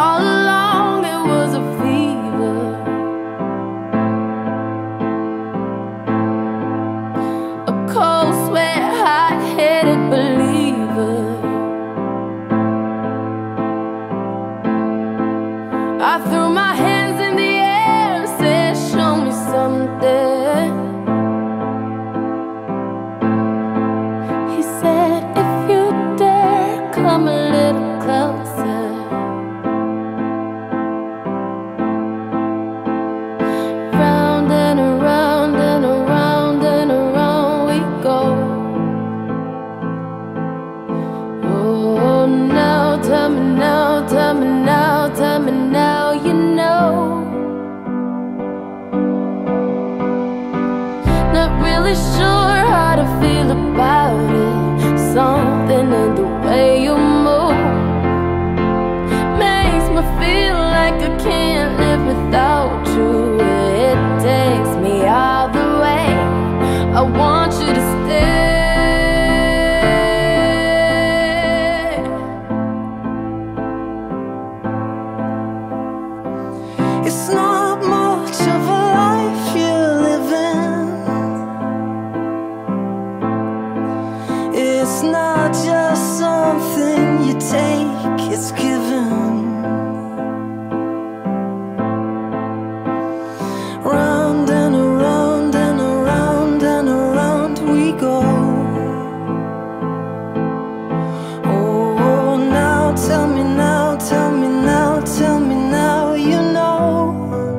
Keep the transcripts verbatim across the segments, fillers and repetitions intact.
All along it was a fever, a cold sweat, hot-headed believer. I threw my hands in the air and said, show me something. He said, if you dare, come a little closer. Round and around and around and around we go. Oh, now tell me now, tell me now, tell me now you know. Not really sure how to feel about it. Something in the way you move makes me feel like I can't live without you. It takes me all the way. I want you to stay. It's not much of a life you're living. It's not just something you take, it's given. Round and around and around and around we go. Oh, now tell me now, tell me now, tell me now you know.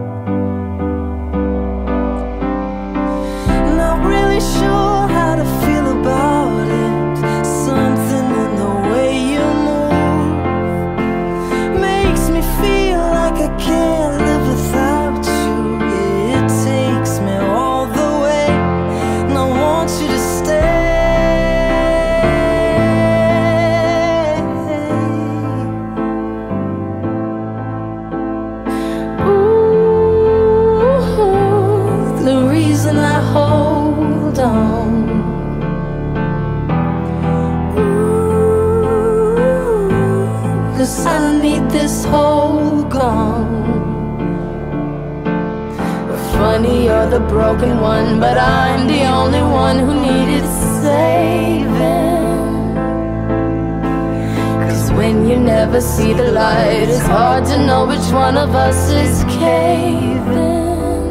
Not really sure how to feel about it. Something in the way you move makes me feel like I can't live without you. It takes me all the way, and I want you to stay. Ooh, the reason I hold on. Ooh, 'cause I need this hole gone. Funny, you're the broken one, but I'm the only one who needed saving. 'Cause when you never see the light, it's hard to know which one of us is caving.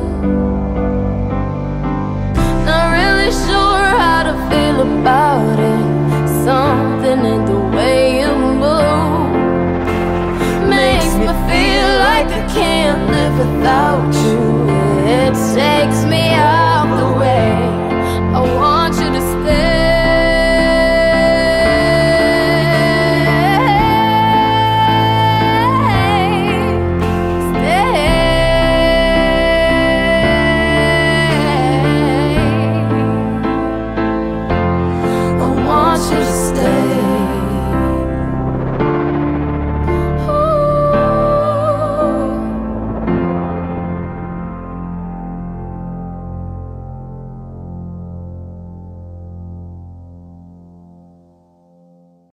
Not really sure how to feel about it. Something in the way you move makes me feel like I can't live without you.